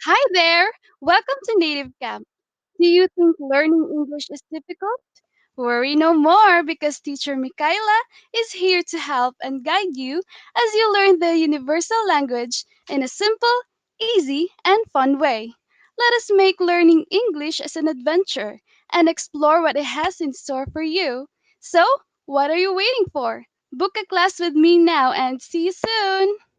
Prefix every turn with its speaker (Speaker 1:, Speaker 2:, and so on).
Speaker 1: Hi there! Welcome to Native Camp. Do you think learning English is difficult? Worry no more because teacher Michaela is here to help and guide you as you learn the universal language in a simple, easy, and fun way. Let us make learning English as an adventure and explore what it has in store for you. So, what are you waiting for? Book a class with me now and see you soon!